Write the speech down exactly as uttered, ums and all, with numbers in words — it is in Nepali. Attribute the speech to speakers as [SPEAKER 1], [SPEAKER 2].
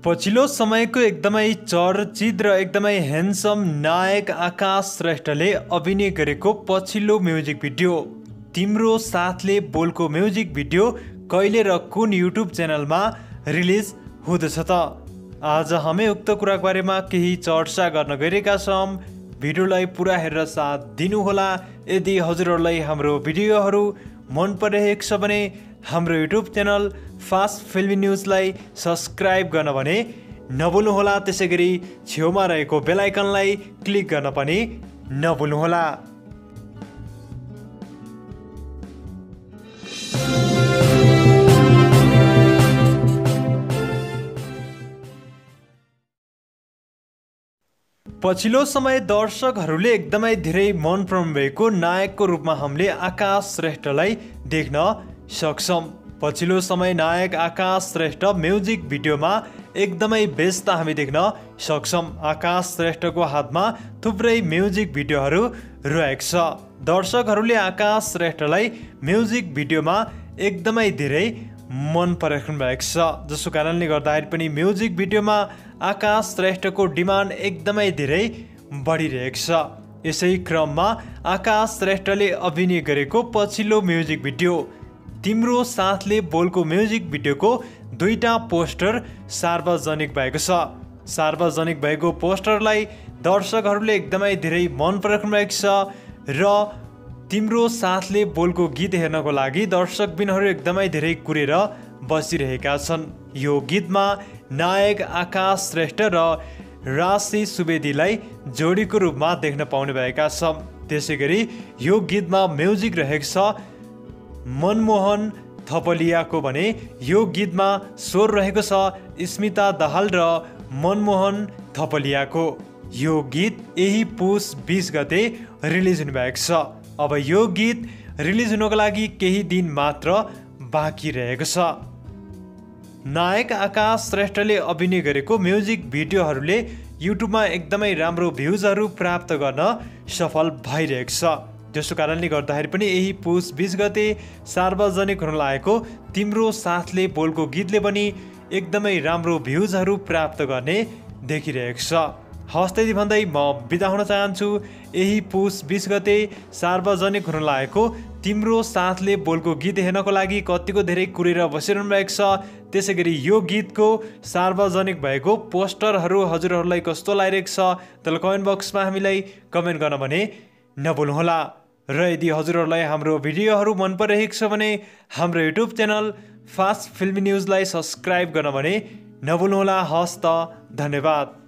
[SPEAKER 1] पछिल्लो समयको एकदमै चर्चित र एकदमै ह्यान्डसम नायक आकाश श्रेष्ठले अभिनय गरेको पछिल्लो म्युजिक भिडियो तिम्रो साथले बोलको म्युजिक भिडियो कहिले र कुन युट्युब च्यानलमा रिलिज हुँदैछ त? आज हामी उक्त कुराको बारेमा केही चर्चा गर्न गइरहेका छौँ। भिडियोलाई पुरा हेरेर साथ दिनुहोला। यदि हजुरहरूलाई हाम्रो भिडियोहरू मन परिरहेको छ भने हाम्रो युट्युब च्यानल फास्ट फिल्मी न्युजलाई सब्सक्राइब गर्न भने नभुल्नुहोला। त्यसै गरी छेउमा रहेको बेल आइकनलाई क्लिक गर्न पनि नभुल्नुहोला। पछिल्लो समय दर्शकहरूले एकदमै धेरै मन पराउनु भएको नायकको रूपमा हामीले आकाश श्रेष्ठलाई देख्न सक्छौँ। पछिल्लो समय नायक आकाश श्रेष्ठ म्युजिक भिडियोमा एकदमै व्यस्त हामी देख्न सक्छौँ। आकाश श्रेष्ठको हातमा थुप्रै म्युजिक भिडियोहरू रहेको छ। दर्शकहरूले आकाश श्रेष्ठलाई म्युजिक भिडियोमा एकदमै धेरै मन पराइरहनु भएको छ, जसको कारणले गर्दाखेरि पनि म्युजिक भिडियोमा आकाश श्रेष्ठको डिमान्ड एकदमै धेरै बढिरहेको छ। यसै क्रममा आकाश श्रेष्ठले अभिनय गरेको पछिल्लो म्युजिक भिडियो तिम्रो साथले बोलको म्युजिक भिडियोको दुईटा पोस्टर सार्वजनिक भएको छ। सार्वजनिक भएको पोस्टरलाई दर्शकहरूले एकदमै धेरै मन पराइरहनु भएको छ र तिम्रो साथले बोलको गीत हेर्नको लागि दर्शकबिनहरू एकदमै धेरै कुरेर बसिरहेका छन्। यो गीतमा नायक आकाश श्रेष्ठ र राशि सुवेदीलाई जोडीको रूपमा देख्न पाउने भएका छौँ। त्यसै गरी यो गीतमा म्युजिक रहेको छ मनमोहन थपलियाको भने यो गीतमा स्वर रहेको छ स्मिता दाहाल र मनमोहन थपलियाको। यो गीत यही पुस बीस गते रिलिज हुनुभएको छ। अब यो गीत रिलिज हुनको लागि केही दिन मात्र बाँकी रहेको छ। नायक आकाश श्रेष्ठले अभिनय गरेको म्युजिक भिडियोहरूले युट्युबमा एकदमै राम्रो भ्युजहरू प्राप्त गर्न सफल भइरहेको छ। त्यसो कारणले गर्दाखेरि पनि यही पुस बीस गते सार्वजनिक हुन लागेको तिम्रो साथले बोलको गीतले पनि एकदमै राम्रो भ्युजहरू प्राप्त गर्ने देखिरहेको छ। हस्ते भन्दै म बिदा हुन चाहन्छु। यही पुस बीस गते सार्वजनिक हुन लागेको तिम्रो साथले बोलको गीत हेर्नको लागि कतिको धेरै कुरेर बसिरहनु भएको छ। त्यसै गरी यो गीतको सार्वजनिक भएको पोस्टरहरू हजुरहरूलाई कस्तो लागिरहेको छ त्यसलाई कमेन्ट बक्समा हामीलाई कमेन्ट गर्न भने नभुल्नुहोला। र यदि हजुरहरूलाई हाम्रो भिडियोहरू मन परिरहेको छ भने हाम्रो युट्युब च्यानल फास्ट फिल्मी न्युजलाई सब्सक्राइब गर्न भने नभुल्नुहोला। हस् त, धन्यवाद।